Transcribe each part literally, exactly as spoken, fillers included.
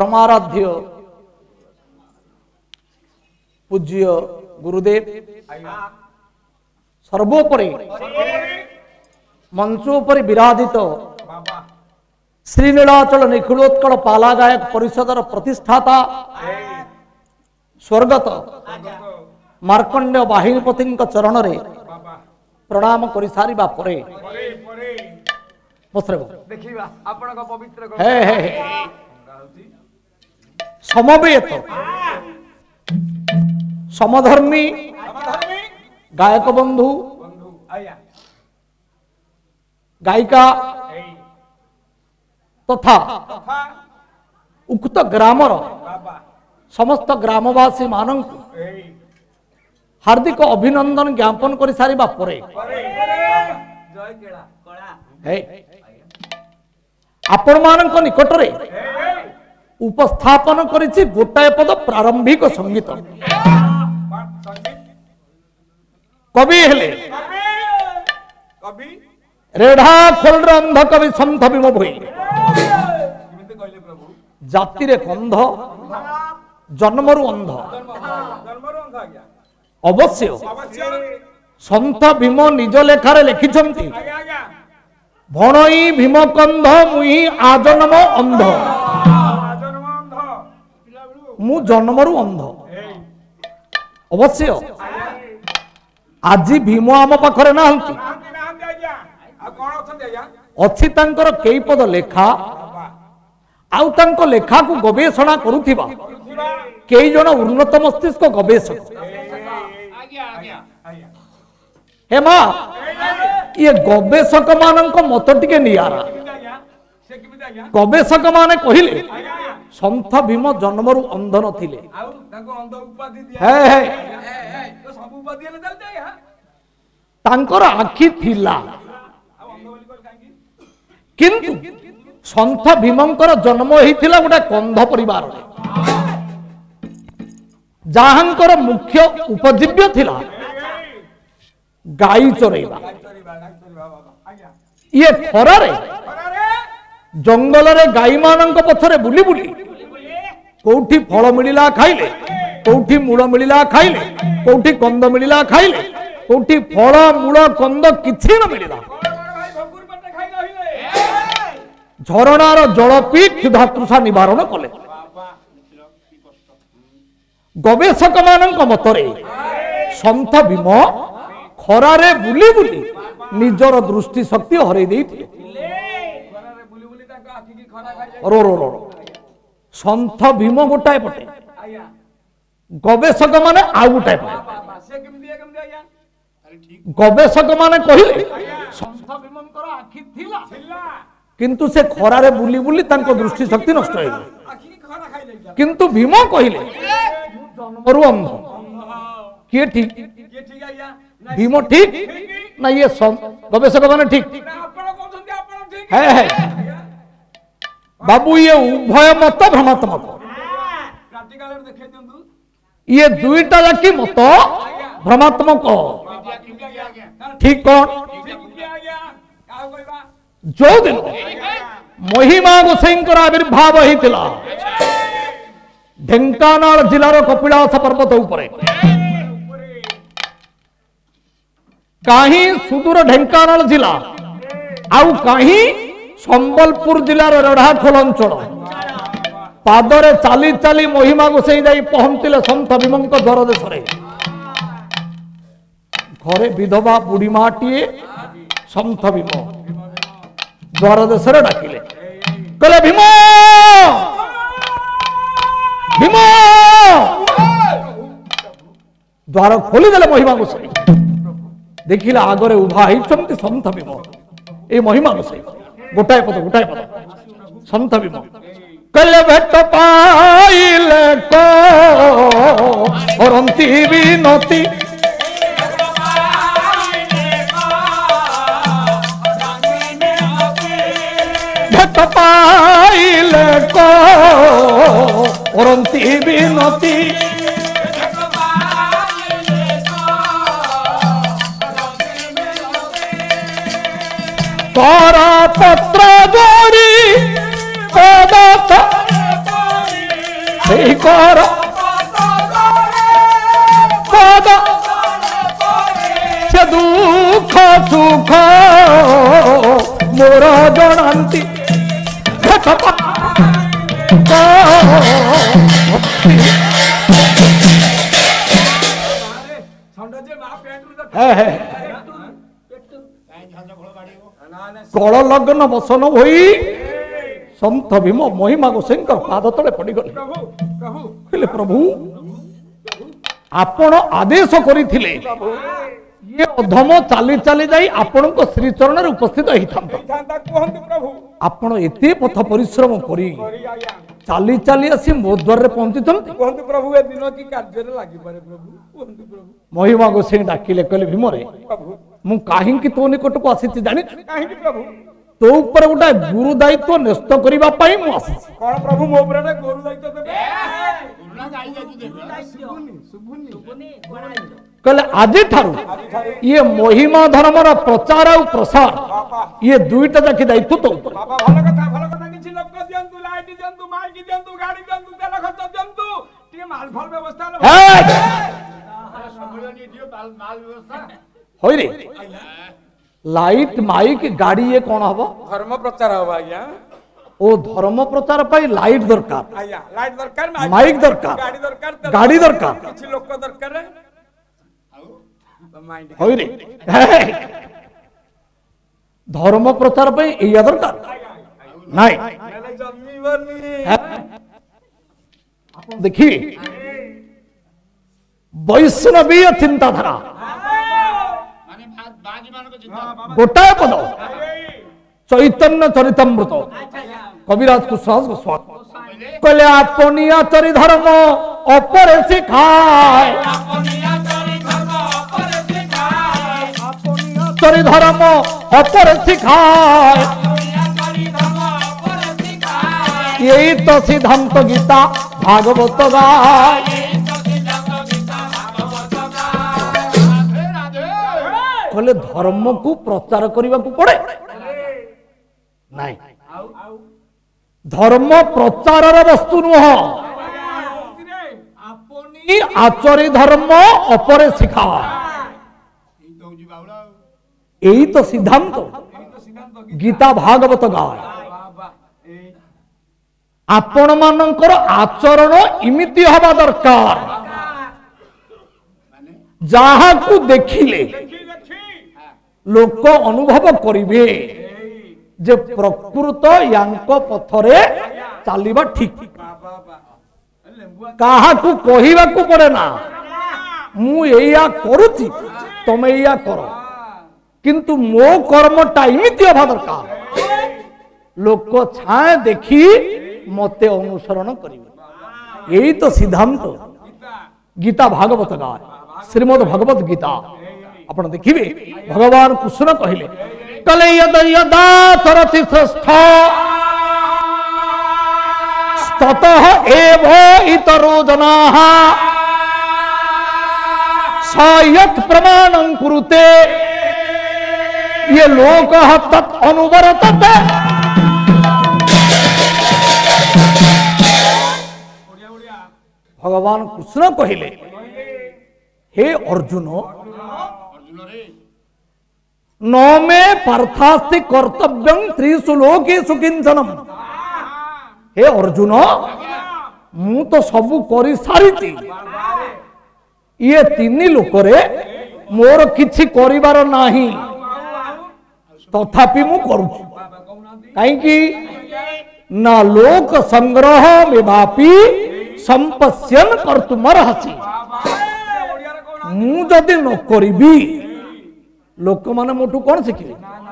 परमाराध्य पूज्य गुरुदेव सर्वोपरि मंचोपरि विराजित श्रीनीलाचल निखिलोत्कल पाला गायक परिषदर प्रतिष्ठाता स्वर्गत मार्कंडेय बाहिनीपति चरण रे प्रणाम करि सारिबा परे देखिबा आपनका पवित्र हे हे समवेत समधर्मी गायक बंधु गायिका तथा उक्त ग्रामर समस्त ग्रामवासी मानक हार्दिक अभिनंदन ज्ञापन कर सारिबा परे आपण मानक निकट रे उपस्थापन करिछि गोटाए पद प्रारंभिक संगीत कवि हेले रेढ़ा खोल अंध कवि सन्थ भीम भोई जाति रे कंध जन्मरु अंध अवश्य सन्थ भीम निज लेखारे लिखिछंती भणई भीम कंध मुई आजन्म अंध मु जन्मरु अंध अवश्य आज भीम आम पाखरे नाहंती अच्छी तांकर कई पद लेखा आउ तांको लेखा को गवेषणा करुथिबा कई जन उन्नत मस्तिष्क गवेषक हे मां ये गवेषक मानक मत टिके नियारा गवेषक माने कहिले सन्थ भीम जन्मरु अंध नथिले हे हे तांकर आखि थिला किंतु सन्थ भीमंकर जन्म होइथिला गोटे कंध परिवार जहांकर मुख्य उपजीव्य थिला गाई चरेबा ये खरारे जंगल रे गाई मानक पछरे बुली बुली कोठी फल मिलिला खाइले कोठी मूल मिलिला खाइले कोठी कंद मिलिला खाइले कोठी फल मूल कंद किछि न मिलिला झरणार जल पी क्षुधा तृषा निवारण कले गवेषक मानक मतरे सन्थ भीम खरारे बुली बुली निजर दृष्टि शक्ति हरै देइथिले रो रो रो सन्थ भीम गोटाए पटे गवेषक माने आउ गोटाए पटे गवेषक माने कहिले सन्थ भीमंकर आखि थिला किंतु से खरारे बुली बुली तांको दृष्टि शक्ति नष्ट हो गई किंतु भीम कहिले जन्मरु अंध किए ठीक भीम ठीक ना ये गवेषक माने ठीक है है बाबू ये उभय मत भ्रमात्मक ये दुईटा जाकी मत भ्रमात्मक ठीक कौन जो दिन महिमा गोसाईंकर आविर्भाव होता ढेंकानाल जिलार कपिलास पर्वत उपरे कहीं सुदूर ढेंकानाल जिला आउ कहीं संबलपुर जिलार रेढ़ाखोल अंचल पादरे चाली चाली महिमा गोसाई जाई पहुंचले सन्थ भीमंक द्वार देश घरे विधवा बुढ़ी माटीए सन्थ भीम द्वार देश डाकिले कहले भीम भीम द्वार खोलीदेले महिमा गोसाई देखिला आगरे उभा होती सन्थ भीम ए महिमा गोसाई गोटाए पद गोटाए पद सन्थ भीम कहले भेट पाइले को करंती विनती भेट पाइले को करंती विनती तारा पत्र जोड़ी पदार्थ ସେଇ କର ପଦ ସେ ଦୁଃଖ ସୁଖ ମୋର ଜଣାନ୍ତି କଳ ଲଗ୍ନ ବସନ ହୋଇ ସନ୍ଥ ଭୀମ ମହିମା ଗୋସାଇଙ୍କର ପାଦ ତଳେ ପଡିଗଲେ। କହିଲେ ପ୍ରଭୁ ଆପଣ ଆଦେଶ କରିଥିଲେ ଇଏ ଅଧମ ଚାଲି ଚାଲି ଯାଇ ଆପଣଙ୍କ ଶ୍ରୀଚରଣରେ ଉପସ୍ଥିତ ହେଇଥାନ୍ତା। ଆପଣ ଏତେ ପଥ ପରିଶ୍ରମ କରି ଚାଲି ଚାଲି ଆସି ମୋ ଦ୍ୱାରରେ ପହଞ୍ଚିଛନ୍ତି। ମହିମା ଗୋସାଇ ଡାକିଲେ କହିଲେ ଭୀମରେ ମୁଁ କାହିଁକି ତୋ ନିକଟକୁ ଆସିଛି ଜାଣିଛୁ? ତୋ ଉପରେ ଗୋଟେ ଗୁରୁ ଦାୟିତ୍ୱ ନ୍ୟସ୍ତ କରିବା ପାଇଁ ମୁଁ ଆସିଛି। କଣ ପ୍ରଭୁ ମୋ ଉପରେ ଗୁରୁ ଦାୟିତ୍ୱ ଦେବେ? କହିଲେ ଆଜି ଠାରୁ ଇଏ ମହିମା ଧର୍ମର ପ୍ରଚାର ଆଉ ପ୍ରସାର ଇଏ ଦୁଇଟା ଯାକ ଦାୟିତ୍ୱ ତୋ ଉପରେ। ଭଲ କଥା ଭଲ କଥା କିଛି ଲୋକ ଦିଅନ୍ତୁ, ଲାଇଟ୍ ଦିଅନ୍ତୁ, ମାଇକ୍ ଦିଅନ୍ତୁ, ଗାଡି ଦିଅନ୍ତୁ, ତେଲ ଖର୍ଚ୍ଚ ଦିଅନ୍ତୁ, ଟିକେ ମାଲ ଭଲ ବ୍ୟବସ୍ଥା ହଇରେ ଲାଇଟ୍ ମାଇକ୍ ଗାଡି ଇଏ କଣ ହବ? ଧର୍ମ ପ୍ରଚାର ହବ ଆଜ୍ଞା। ଓ ଧର୍ମ ପ୍ରଚାର ପାଇଁ ଲାଇଟ୍ ଦରକାର, ଆଜ୍ଞା ଲାଇଟ୍ ଦରକାର, ମାଇକ୍ ଦରକାର, ଗାଡି ଦରକାର, ଗାଡି ଦରକାର, କିଛି ଲୋକ ଦରକାର। ହଇରେ ଧର୍ମ ପ୍ରଚାର ପାଇଁ ଏଇଆ ଦରକାର ନାଇଁ। ଆପଣ ଦେଖିବେ ବୈଷ୍ଣବୀୟ ଚିନ୍ତାଧାରା ଗୋଟାଏ ପଦ ଚୈତନ୍ୟ ଚରିତାମୃତ କବିରାଜ କୁଶୱାସ ଗୋସ୍ୱାମୀ କହିଲେ ଆପନିଆ ଚରି ଧର୍ମ ଅପରେ ଶିଖାଏ, ଚରି ଧର୍ମ ଅପରେ ଶିଖାଏ, यही तो सिद्धांत गीता भागवत गाय। कहले धर्म को प्रचार करने को पड़े नहीं, धर्म प्रचार वस्तु नुह, आचरी धर्म अपरे शिखा, यही तो सिद्धांत गीता भागवत गाय। आपण मानकर आचरण इमिति हवा दरकार जहा को देखिले लोक अनुभव करिवे जे प्रकृत यांक पथरे चलिबा ठीक। कहा को कहिबा को पड़े ना मु एया करूची तमे एया करो, किंतु मो कर्मटा इमिति हवा दरकार लोक छाए देखी मते अनुसरण करिवे। यही तो सिद्धांत गीता भागवत गाय श्रीमद भगवत गीता। आपण देखिबे भगवान कृष्ण कहिले कले यद यदा सरति श्रेष्ठ ततः एव इतरो जनाः सयत् प्रमाणं कुरुते ये लोकः तत् अनुवर्तते। भगवान कृष्ण कहिले हे अर्जुन न मे पार्थास्ति कर्तव्यं त्रिषु लोकेषु किंचनम। हे अर्जुन मु तो सबु करि सारिती, ये तीन लोकरे मोर किछि करिवार नाही, तथापि मु करूछि काईकि ना लोक संग्रह मेवापि संपश्यन कर्तुमर्हसि। मु जदि न करिबी लोक माने मोटू कौन शिखिबे?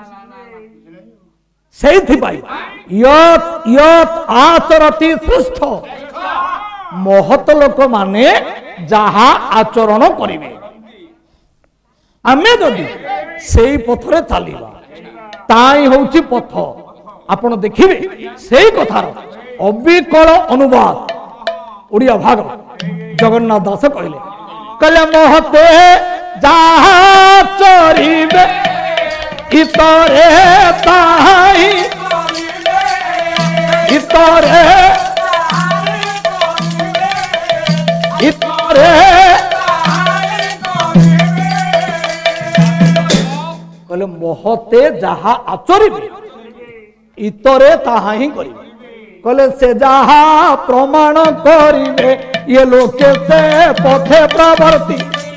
सेइथिपाई यत यत आचरति श्रेष्ठ महत लोक माने जहा आचरण करिवे आमे जदि सेई पथरे चलिबा ताई होउची पथ। आपण देखिबे सेई कथार अविकल अनुवाद ओडिया भागवत जगन्नाथ दास कहले कहले महते जहा चरिबे इतरे ताई इतरे ଇତରେ କହିଲେ ମହତେ ଯାହା ଆଚରିବେ ଇତରେ ତାହା ହିଁ କରିବେ। କହିଲେ ସେ ଯାହା ପ୍ରମାଣ କରିବେ ଇଏ ଲୋକେ ସେ ପଥେ ପ୍ରବର୍ତ୍ତୀ।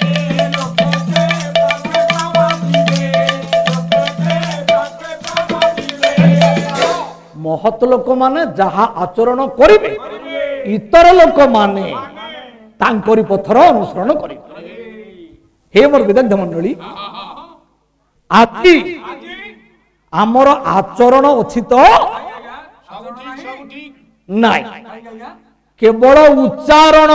ମହତ ଲୋକମାନେ ଯାହା ଆଚରଣ କରିବେ ଇତର ଲୋକମାନେ ତାଙ୍କରି ପଥର ଅନୁସରଣ କରିବେ। ହେ ମୋର ବିଦଗ୍ଧ ମଣ୍ଡଳୀ, ଆଜି ଆମର ଆଚରଣ ଅଛି ତ ନାଇଁ, କେବଳ ଉଚ୍ଚାରଣ।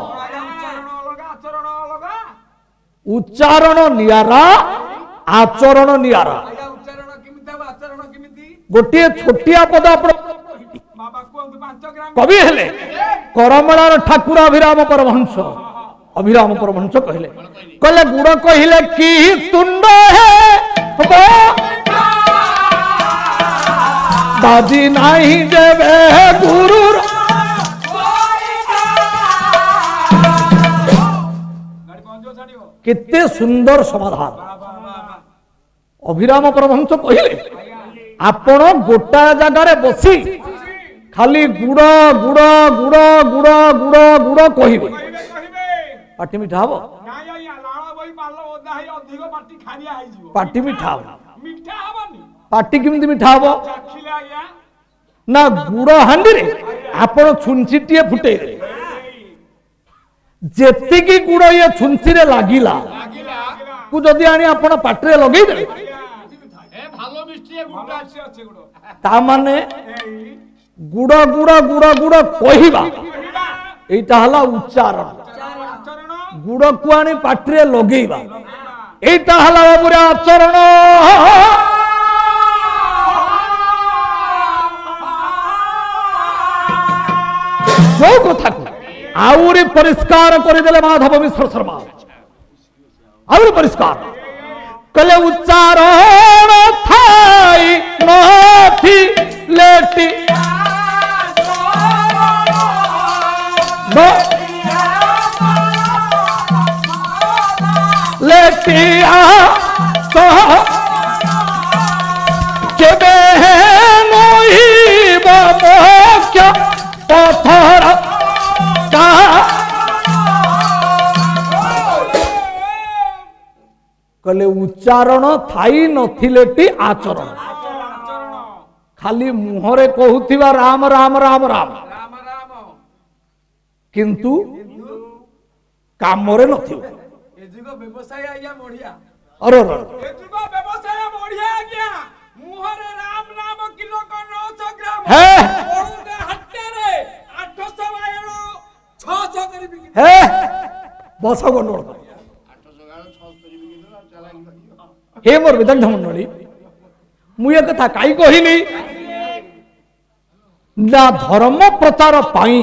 ଉଚ୍ଚାରଣ ନିଆରା, ଆଚରଣ ନିଆରା। ଗୋଟିଏ ଛୋଟିଆ ପଦ ଆପଣ କବି ହେଲେ କରମଳାର ଠାକୁର ଅଭିରାମ ପରମହଂସ। ଅଭିରାମ ପରମହଂସ କହିଲେ କହିଲେ ଗୁଡ଼ କହିଲେ କି ତୁଣ୍ଡ ହେ ବାଜି ନାହିଁ ଯେବେ ଗୁରୁର। କେତେ ସୁନ୍ଦର ସମାଧାନ। ଅଭିରାମ ପରମହଂସ କହିଲେ ଆପଣ ଗୋଟା ଜାଗାରେ ବସି ଖାଲି ଗୁଡ଼ ଗୁଡ଼ ଗୁଡ଼ ଗୁଡ଼ ଗୁଡ଼ ଗୁଡ଼ କହିବେ, ପାଟି ମିଠା ହବ? ପାଟି ମିଠା ହବ? ପାଟି କେମିତି ମିଠା ହବ ନା ଗୁଡ଼ ହାଣ୍ଡିରେ ଆପଣ ଛୁଞ୍ଚିଟିଏ ଫୁଟେଇବେ, ଯେତିକି ଗୁଡ଼ ଇଏ ଛୁଞ୍ଚିରେ ଲାଗିଲା କୁ ଯଦି ଆଣି ଆପଣ ପାଟିରେ ଲଗେଇଦେବେ ତା ମାନେ ଗୁଡ଼ ଗୁଡ଼ ଗୁଡ଼ ଗୁଡ଼ କହିବା এইটা হলো উচ্চারণ। গুড়কু আনি পাটিরে লগাইবা এইটা হলো বাবুরে আচরণ। जो कथा आउरी परिष्कार करदेले माधव मिश्र शर्मा, आउरी परिष्कार कले उच्चारण थाई नथी लेटी लेटिया तो केबे नहिब मोक्ष पथर का कले उच्चारण थाई नथिलेटी आचरण। खाली मुहरे कहूथिबा राम राम राम राम किंतु कामरे नथिबा। व्यवसाय आज्ञा बढ़िया, अरे एजुको व्यवसाय बढ़िया आज्ञा। मुहरे राम नाम किलो को नौ सौ ग्राम है ओडे हट्टे रे आठ सौ बायलो छह सौ करी बिकी है बस गंडोळ आठ सौ गालो छह सौ करी बिकी दो चालाकी करियो। हे मोर विदग्ध मंडळी, मु ये कथा काई कहिली ना धर्म प्रचार पाई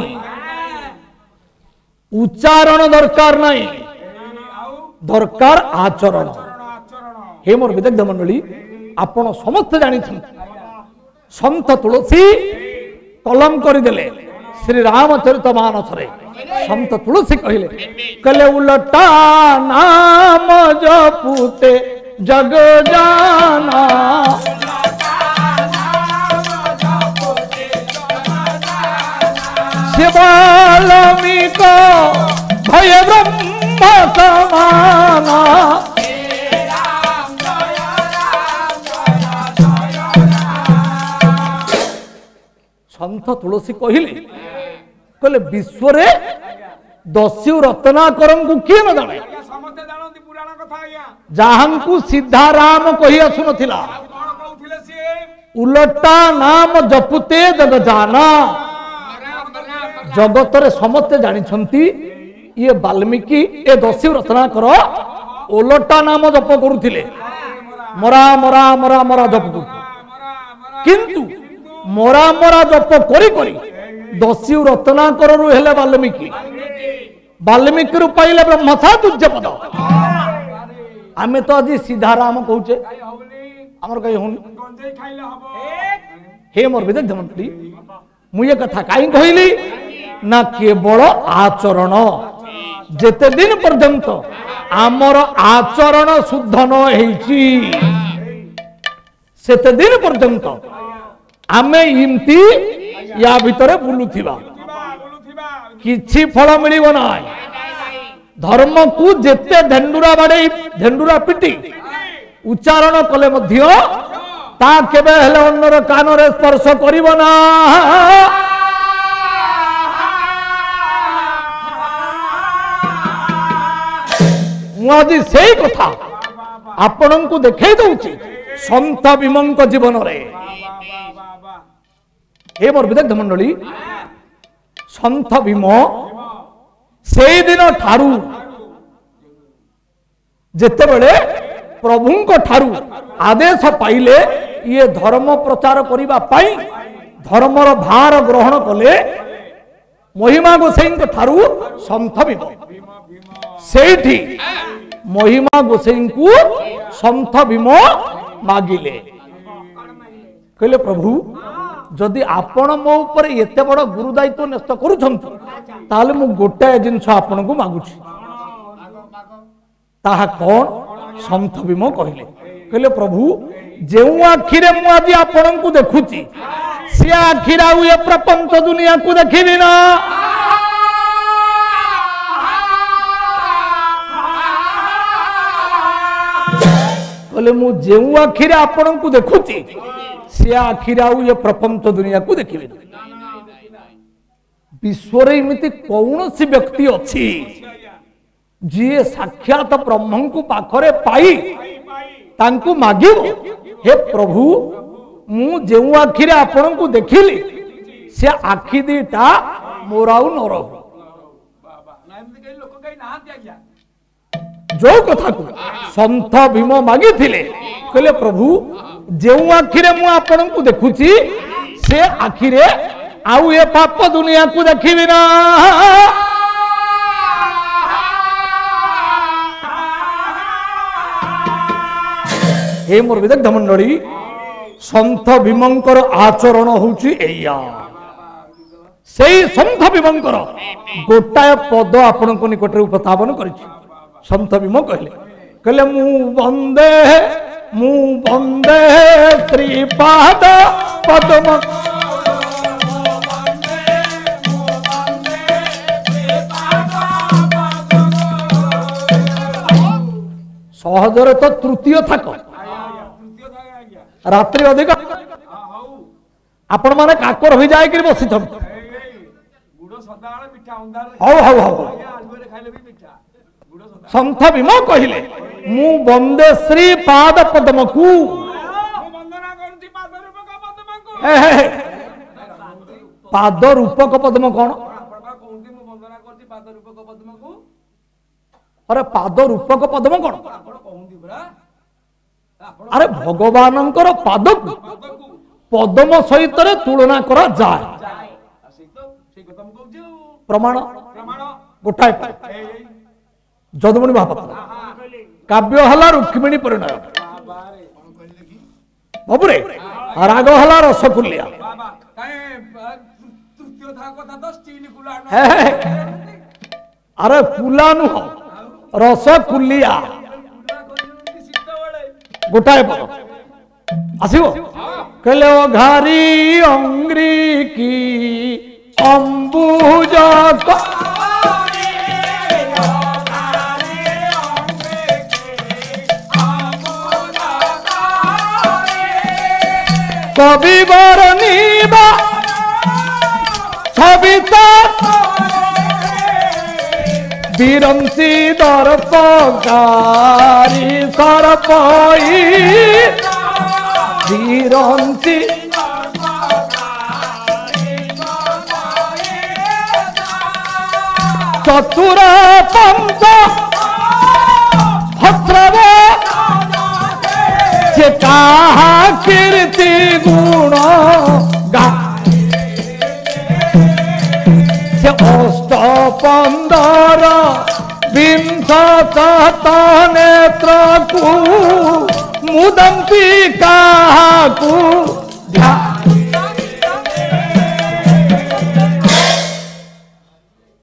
उच्चारण दरकार नहीं, दरकार आचरण। हे मोर विदग्ध मंडली, आपण समस्त जानी संत तुलसी कलम करदेले श्री रामचरित मानस रे। संत तुलसी कहले कले उलटा नाम जपुते जग जाना, शिवाल्मीक भय ब्रह्म समाना। संत तुलसी कहले कहले विश्व रे दस्यु रत्नाकर को किए न जाने, समस्त जानନ୍ତି पुराण कथा आज्ञा। जहांकु सीधा राम कहि आसुनथिला कोन कहउथिले से उलटा नाम जपुते जग जाना। जगत रे समस्त जानि छंती ये वाल्मीकि ए दस्यु रत्नाकर ओलटा नाम जप करुथिले, मरा मरा मरा मरा जप करू। किंतु मरा मरा जप करी करी दस्यु रत्नाकर रु हेले वाल्मीकि, वाल्मीकि रु पाइले ब्रह्मसातुज्य पद। आमे तो आज सीधा राम कहूचे हमर कहि होनी गंजे खाइले हबो। हे मोर विदग्ध मंडली, मु ये कथा काई कहली ना केवल आचरण जेते दिन पर्यंत आमर आचरण शुद्ध न हेची सेते दिन पर्यंत आमे इमती या भितरे बुलुथिबा किछि फल मिलिबो नाही। धर्म को जेते धेंडुरा बाड़े धेंडुरा पिटी उच्चारण कले मध्य ता केबे हेले अन्नर कानरे स्पर्श करिबो ना। मुझे से कथा आपण को देखई दउची संत भीमंक जीवन रे। हे मोर विदग्ध मंडली संत भीम से दिन ठारू जेते बेले प्रभुंक ठारू आदेश पाइले ये धर्म प्रचार करिबा पाई धर्मर भार ग्रहण कले महिमा गोसाई ठारू संत भीम सेठी महिमा गोसाई को संत भीम मागिले कहले प्रभु जदि आपण मो ऊपर एते बड़ गुरु दायित्व न्यस्त करूछंत ताले मु गोटे जिंस आपण को मागुछि ताहा कोन संत भीम कहले कहले प्रभु जेउ आखिरे मु आज आपण को देखुछि से आखिरा ये प्रपंच दुनिया को देखिबि ना। कहले मु जेउ आखिरे आपण को देखुछि से आखिरे आउ ये प्रपंच दुनिया को देखिबि ना। विश्व रे इमिति कौनसी व्यक्ति अछि जी साक्षात ब्रह्म को पाखरे पाई तांकु मागिबो हे प्रभु मु जेउ आखिरे आपण को देखिली से आखि दीटा मोराउ न रहु जो कथा को संत भीम मागी थिले कहले प्रभु जेउ आखिरे मु आपण को देखुची से आखिरे आउ ये पाप दुनिया को देखिबि ना। हे मोर विदग्ध मंडली संत भीमंकर आचरण होउची एया सेई संत भीमंकर गोटाए पद आपण को निकट रे उपस्थापन करिछि। संत भीम कहले कहले मु वंदे मु वंदे श्रीपाद पद्म सहजरे तो तृतीय थाक रात्रि अधिक आपण माने काकर हो जाए कि बसी छन हौ हौ हौ संत भीम कहले मु वंदे श्री पाद पद्म को पाद रूपक पद्म कौन अरे पाद रूपक पद्म कौन अरे भगवान पाद पद्म सहित तुलना करा जाए प्रमाण गोटाए जदुमणि महापात्र काव्य हला रुक्मिणी परिणय बाबुरे राग हला रसकुलिया अरे कुला नुह रसकुलिया गोटाए पद आसिबो कहले ओ घारी अंग्री की अंबुज कवि बरनीबा छविता बिरंसी दर्पकारी सरपई बिरंसी चतुर पंच भद्रव से कहा कीर्ति गुण गा से अष्ट पंदर विंश शत नेत्र को मुदंती कहा को